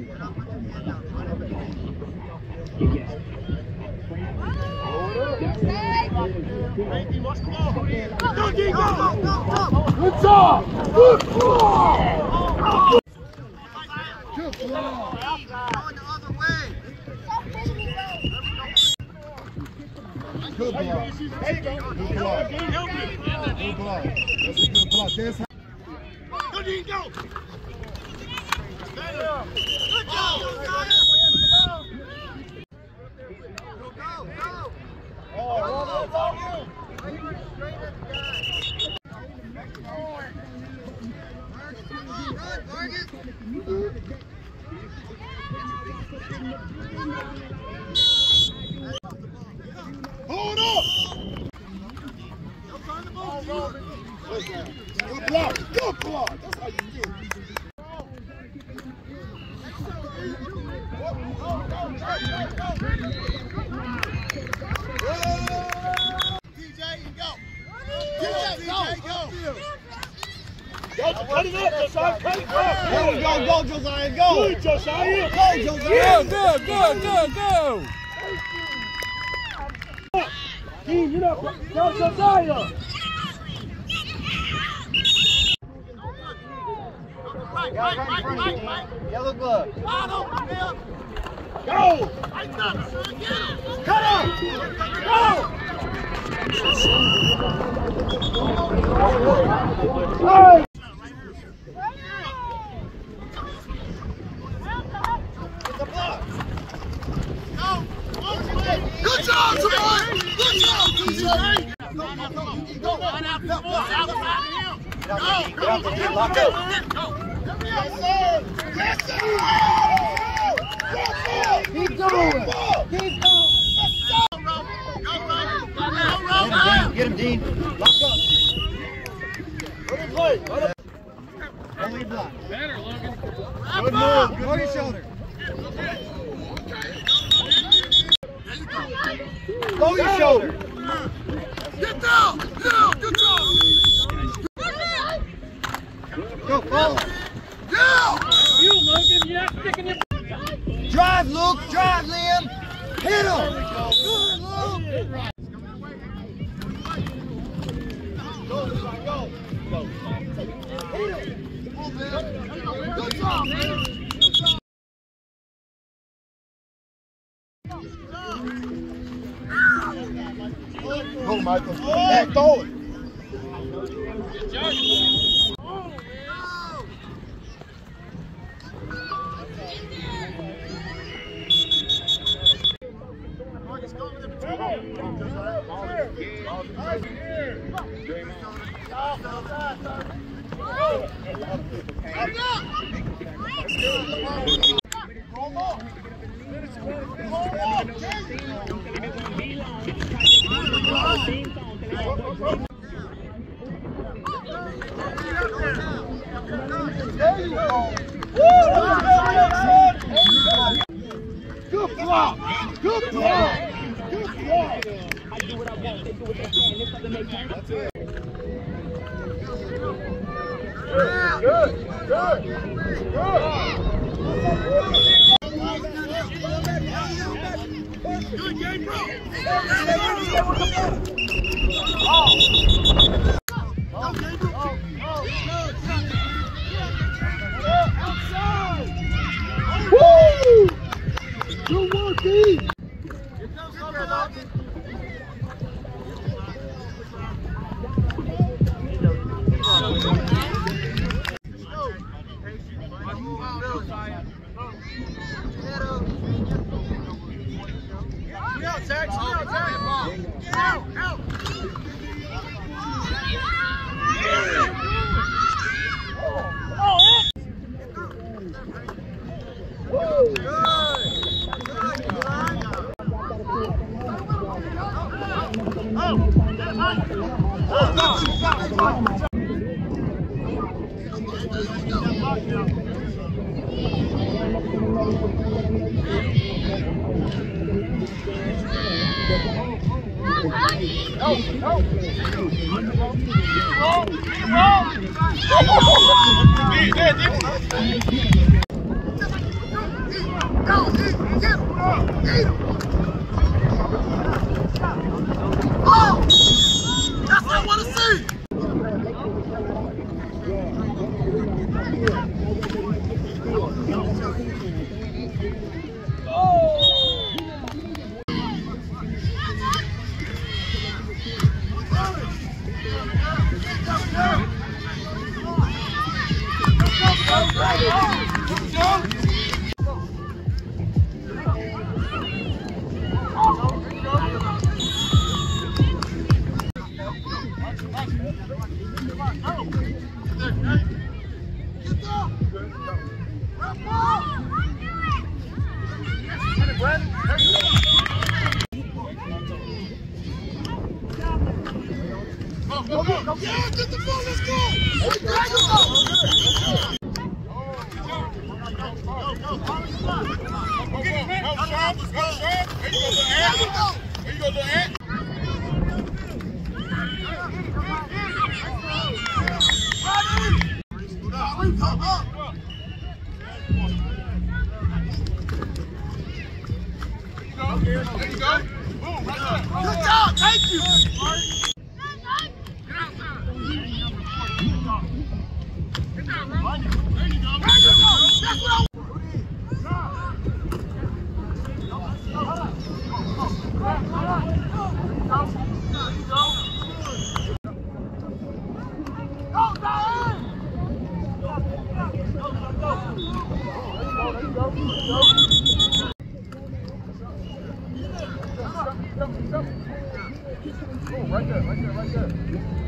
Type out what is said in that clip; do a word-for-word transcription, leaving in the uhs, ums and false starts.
Go, D, go! Good job! Good ball! Good ball! Going the other way! Good block. Good block. Good block. That's a good block. That's how. Go, D, go! Good job! Go, go, go! Oh, go, go, go! Straight at the guy. Good, Vargas! Hold up! Good block! Good block! That's how you do it. D J, go! D J, go! Go, cut it up, Josiah! Cut it up! Go, go, go, Josiah! Go! Good, Josiah! Go, Josiah! Go, go, go, go, go! Team, you know, go, Josiah! Right, right, right, right, right. Yellow glove. Go! Cut him! Go! Hey! Good job, Troy! Good job, D J! Go, go, line out, go, outside of him! Go, go, lock up! Go! Yes, sir! Yes, sir! Yes, sir! Keep going! Keep going! Go, go, go! Get him, Dean! Lock up! Let him play! Only block. Better, Logan. Good move! Good your shoulder! Low your shoulder! Get down! Down! Good job! Go, follow! Down! You, Logan, you're not sticking your... Drive, Luke! Drive, Liam! Hit him! Good, Luke! Go, go! Go! Hit him! Good job, man! Good job! Go, Michael. Hey, throw it. Good block! Good block! Good block! I do what I want, they do what they can. This doesn't make sense. That's it. Good, good, good, good. Good game, bro. Oh. Woo! Good work, D. Eat him. Oh! That's what I want to see! Go, go, go. Yeah, get the ball, let's go! Let's go! There you go, little ant. There you go. Boom, right there. Good job, thank you. Right there, right there, right there.